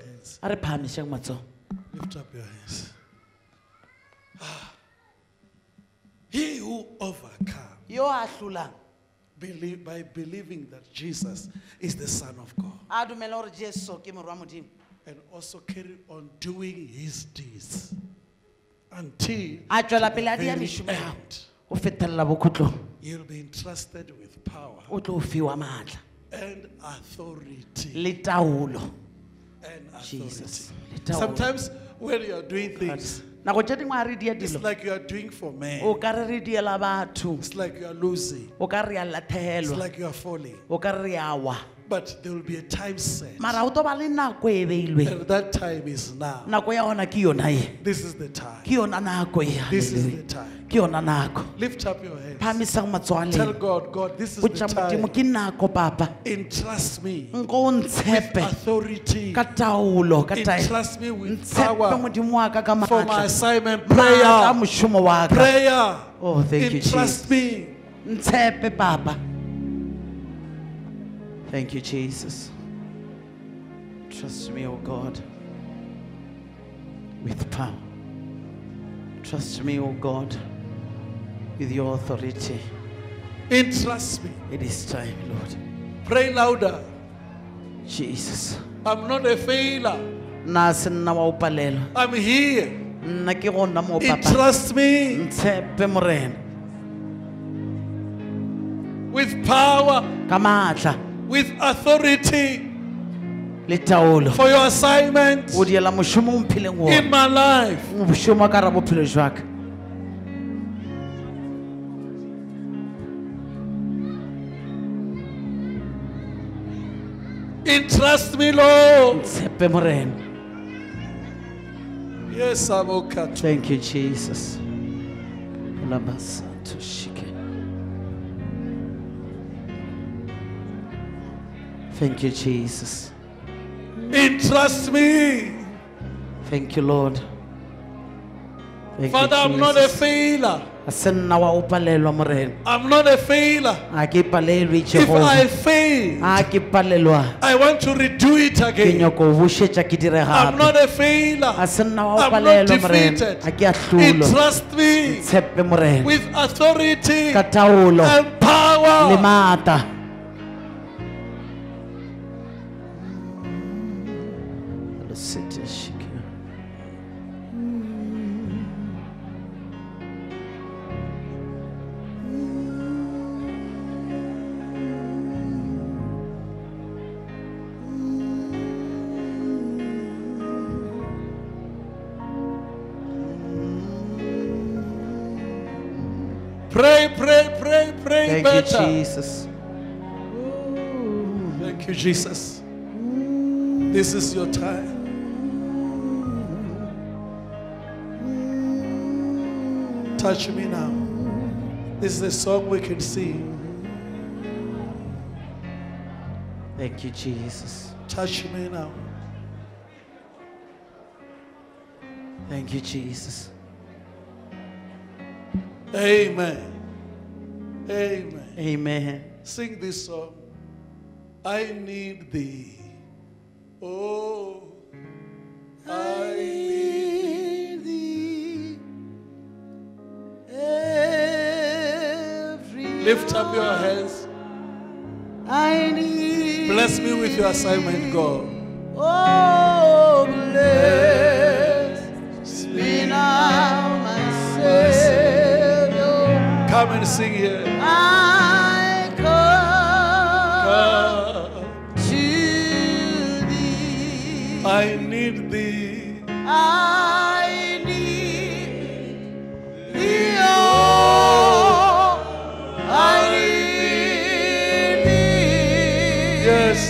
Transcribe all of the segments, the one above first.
hands. A re phahamiseng matsoho. Lift up your hands. He who overcome Yo a hlolang by believing that Jesus is the Son of God, a dumela hore Jesu ke Morwa wa Modimo, and also carry on doing his deeds until a tswela pele a the dia very meshomo ya hao end. ho fetella bokhutlong, You'll be entrusted with power o tlo fiwa matla and authority. le taolo. And Jesus. authority. Sometimes when you are doing things, Nako tše dingwe a re dia it's dilo like you are doing for o men. ka re re diela batho, It's like you are losing. o ka re a It's latlhegelwa, like you are falling. o ka re re a wa, But there will be a time set. mara o tlo ba le nako e beilweng. And that time is now. Nako ya ona ke yona ye, This is the time. ke yona nako ye. This is the Hallelujah. time. Ke yona nako. Lift up your hands. Phahamisang matsoho a Tell lena. God, God, this is O the tša Modimo time. ke nako papa, Entrust me nko o with ntshepe authority. ka taolo, ka taelo. Entrust me with Ntshepe power Modimo wa ka ka for my maatla, assignment. maatla a Prayer. mošomo wa ka. Prayer. Oh, thank you, Entrust Jesus. me. Ntshepe papa. Thank you, Jesus. Trust me, oh God, with power. Trust me, oh God, with your authority. Entrust me. It is time, Lord. Pray louder. Jesus. I'm not a failure. Na se nna wa o palela. I'm here. Nna ke gona mo papa. Entrust me Ntshepe morena with power, ka maatla with authority le taolo. for your assignment O diela mošomo o mphileng wo. in my life. Mošomo ka ra bophelo jwa ka. Entrust me, Lord. Ntshepe morena. Yes, I'm okay. Thank you, Jesus. Labasanto shike. Thank you, Jesus. Entrust me. Thank you, Lord. Thank Father, you, I'm not a Jesus. failure. A se nna wa o palelwa morena. I'm not a failure. A ke palelwe If Jehova. I fail, A ke palelwa. I want to redo it Ke again. nyaka o bušetša ke dire I'm gape. not a failure. A se nna wa o I'm not palelwa morena. defeated. A ke a hlolwa. Entrust me Tshepe morena with authority ka taolo and le power. maatla. Pray, pray, pray, pray Thank you, better. Jesus. Thank you, Jesus. This is your time. Touch me now. This is a song we can sing. Thank you, Jesus. Touch me now. Thank you, Jesus. Amen. Amen. Amen. Sing this song. I need thee. Oh, I need thee. Lift up your hands. I need. Bless me with your assignment, God. Oh, bless me now, my Savior. Come and sing here. I come Come. to thee. I need thee. I need thee. Oh, I need thee. Yes.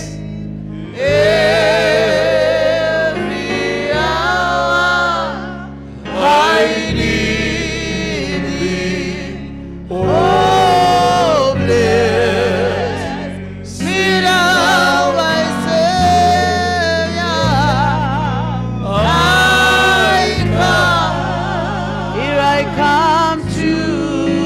Every hour I need thee. Oh, bless me now, my Savior. Here I come to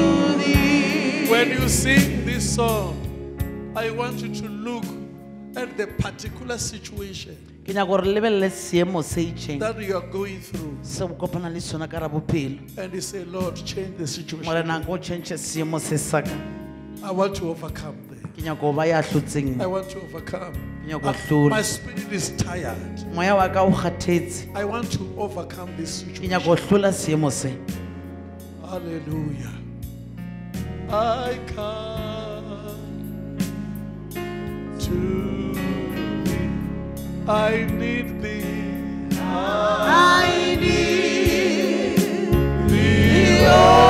thee. When you sing this song, I want you to look and at the particular situation ke nyaka gore lebelele seemo se itšeng that you are going through se o kopana le sona ka ra bophelo and you say, Lord, change the situation. morena nka o tšhentšhe seemo se saka I want to overcome there. ke nyaka go ba ya hlotseng I mo want to overcome. ke nyaka go hlola My spirit is tired. moya wa ka o kgathetse I want to overcome this ke situation. nyaka go hlola seemo se Hallelujah. I come to thee. I need thee. I need thee.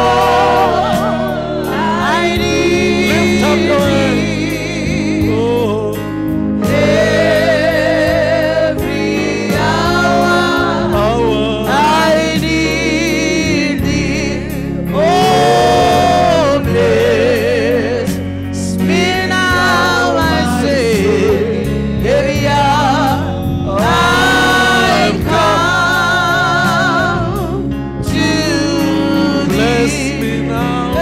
Oh, I need lift up your hands. Oh, every hour I need thee. Oh, bless me now, my Savior. I come to bless me now.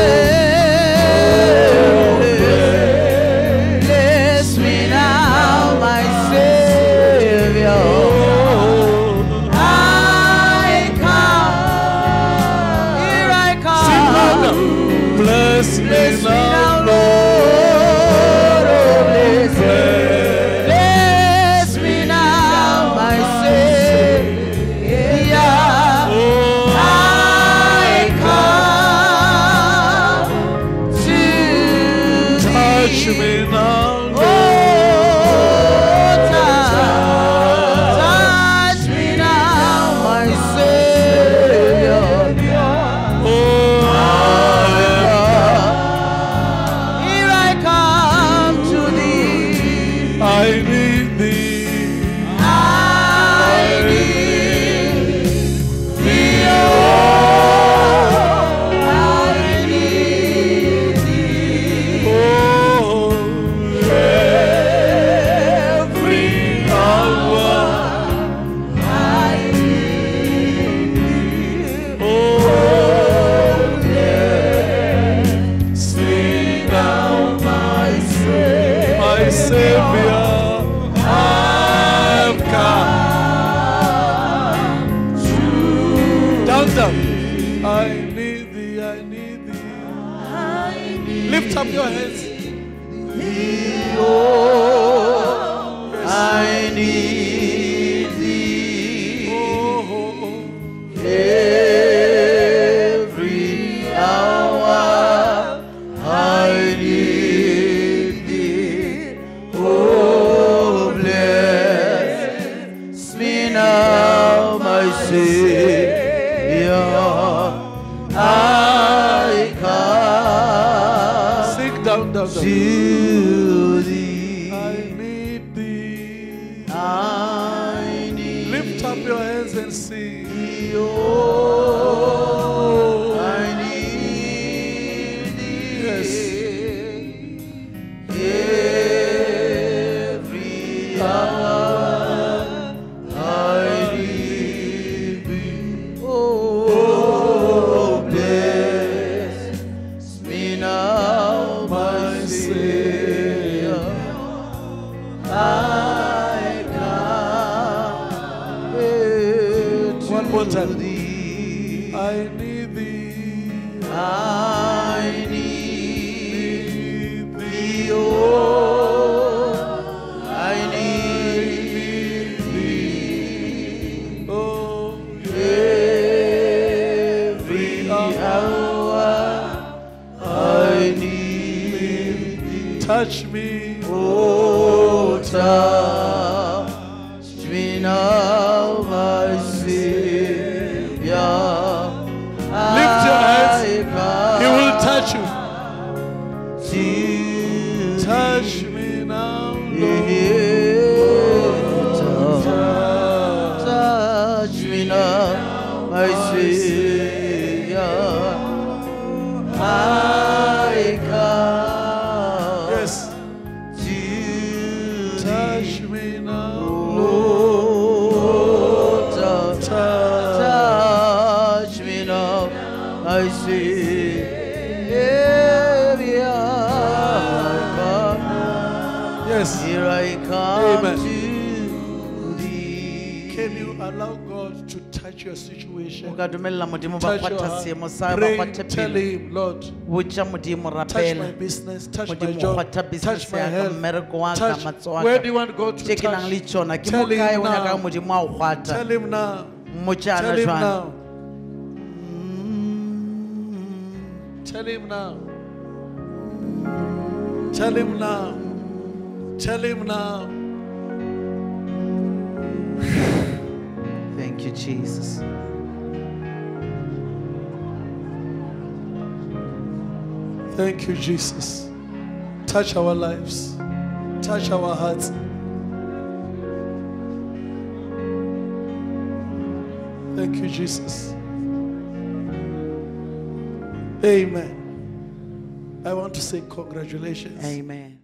Bless me now, my Savior. I come. Here I come. Bless me now, Lord. Bless me now, my Savior. I come to touch me now, touch me now, my Savior. Here I come to thee. I need thee. I need thee. Oh, I need thee. Oh, every hour I need thee. Oh, sing now, my Savior, I've come to down. I need thee, I need thee. Lift up your hands. Oh, I need thee. Oh, every hour I need thee. Oh, bless me now, my Savior. I come. Sing down. To thee. I need thee. I need. Lift up your hands and sing. Oh, I need thee. Yes. Every hour I need thee. Oh, bless me now, my Savior. I come. One more time. I need thee. I need thee. Oh, I need thee. Oh, every hour I need thee. Touch me. Oh, touch me now, my Savior. Lift your hands. He will touch you. Touch me now, Lord. Touch me now, my Savior. I come. Yes. Touch me now, Lord. Amen. to thee. Can you allow God to touch your situation? O ka dumella modimo ba Touch your kgwatha heart. seemo sa ba Pray, kgwathe tell pelo. him, Lord, Botša modimo touch my rapela. business, touch my Modimo job, kgwatha touch business my ya ka, health, mmereko wa ka, touch. matso wa Where ka. do you want God to Tše ke nang le touch? tšona ke Tell mo kae him o nyaka now. modimo a o kgwatha. Tell him now. Mmotšana Tell him jwang. now. Tell him now. Tell him now. Tell him now. Thank you, Jesus. Thank you, Jesus. Touch our lives. Touch our hearts. Thank you, Jesus. Amen. I want to say congratulations. Amen.